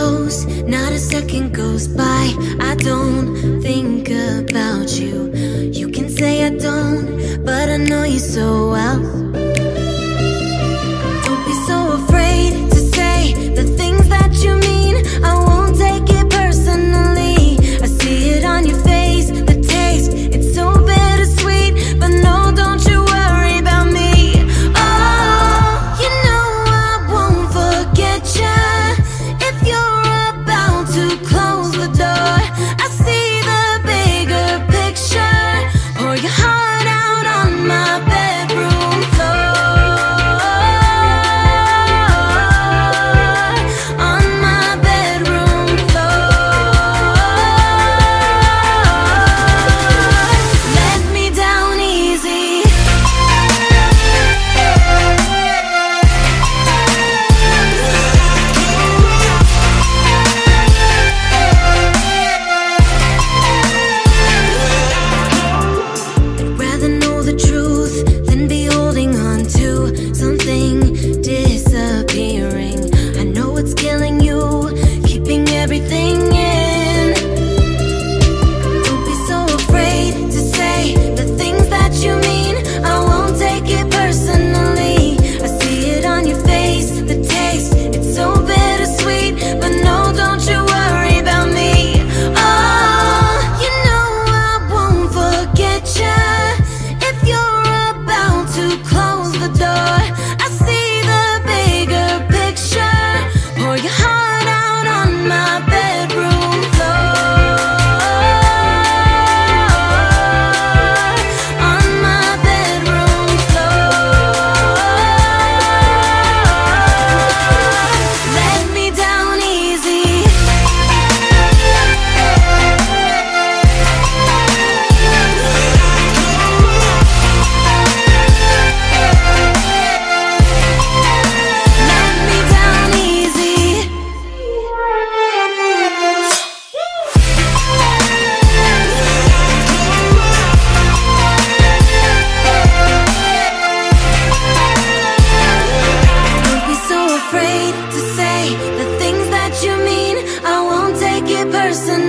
goes, not a second goes by. I don't think about you. You can say I don't, but I know you so well. Don't be so afraid to say the things that you mean. I won't take it personally. I see it on your face, the taste, it's so bittersweet. But no, don't you worry about me. Oh, you know I won't forget you. If you're about to close the door, I see the bigger picture. Pour your heart out on my bedroom floor, on my bedroom floor. Let me down easy. I'd rather know the truth than be holding on to something disappearing. I know it's killing you, keeping everything in. Don't be so afraid to say the things that you mean. I won't take it personally. I see it on your face, the taste, it's so bittersweet. But no, don't you worry about me. Oh, you know I won't forget you. If you're about to close the door, I see the bigger picture. Pour your heart out on my bedroom floor, on my bedroom floor. Let me down easy. Let me down easy. Don't be so afraid to say the things that you mean. I won't take it personally.